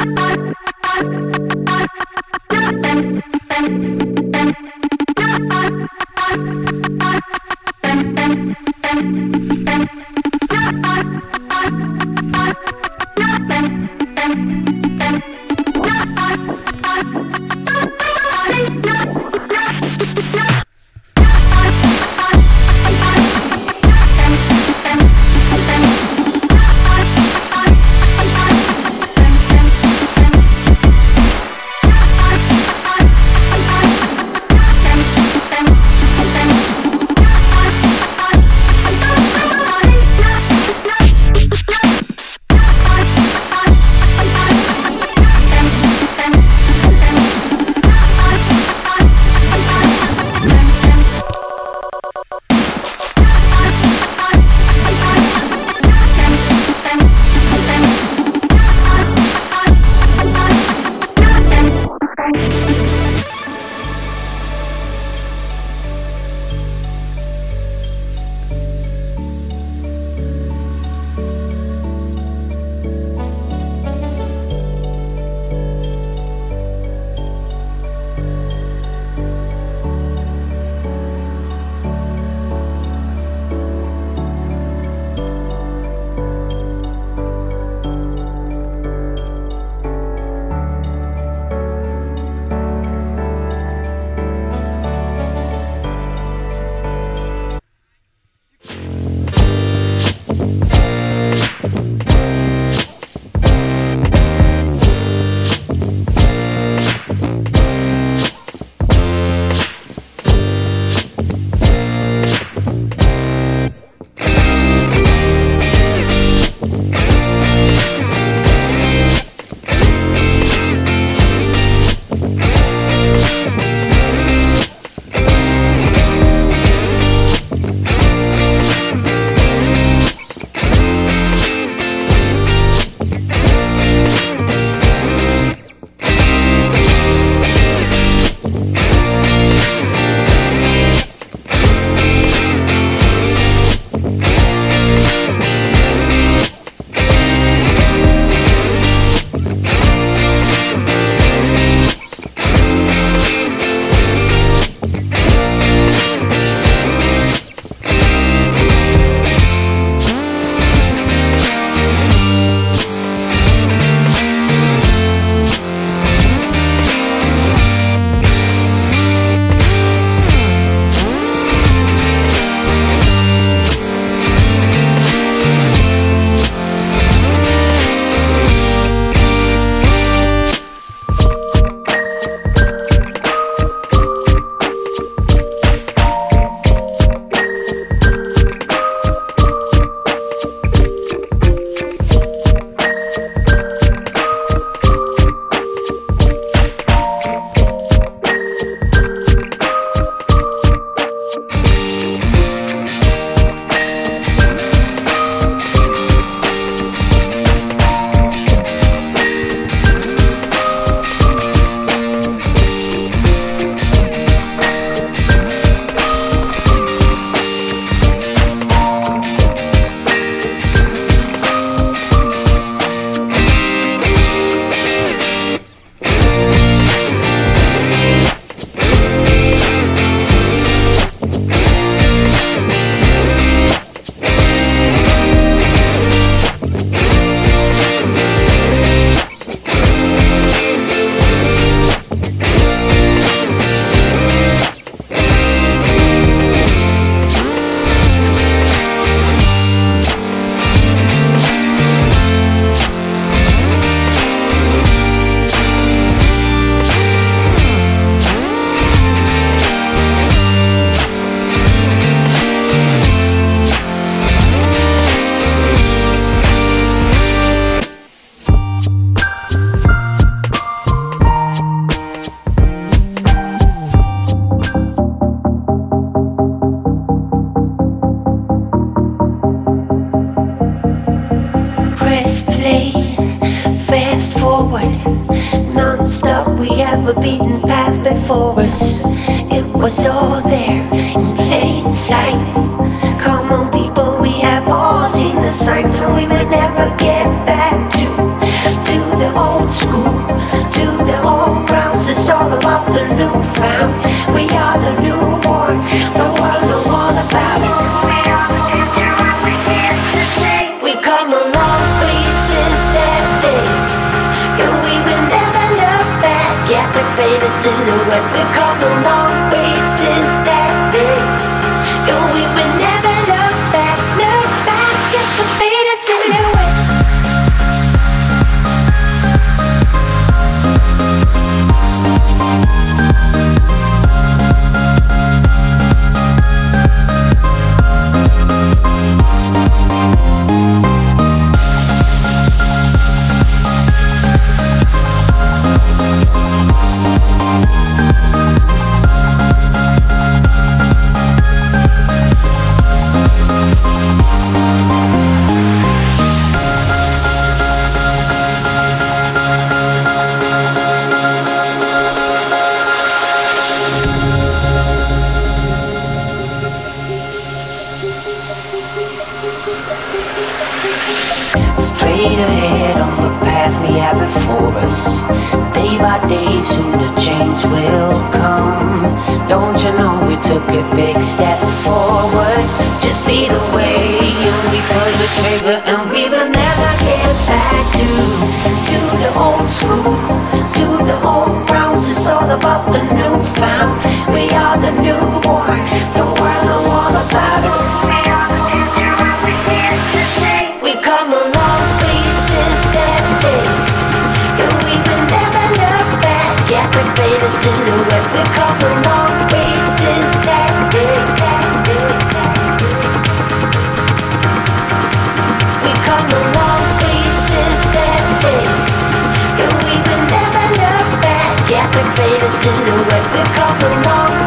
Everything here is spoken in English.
have a beaten path before us. It was all there in plain sight. Come on people, we have all seen the signs, so we may never get back to the old school. faded silhouette. We've come a long way since that day. And we will never look back at the faded silhouette. Straight ahead on the path we have before us. Day by day, soon the change will come. Don't you know we took a big step forward? Just lead the way and we pull the trigger, and we will never get back to the old school, to the old grounds. It's all about the newfound. We are the newborn, the world know all about us. We are the future and we're here to stay. We've come a long way since that day, and we will never look back at the faded silhouette. We've come a long way since that day. We've come a long way since that day, and we will never look back at the faded silhouette. We've come a long way.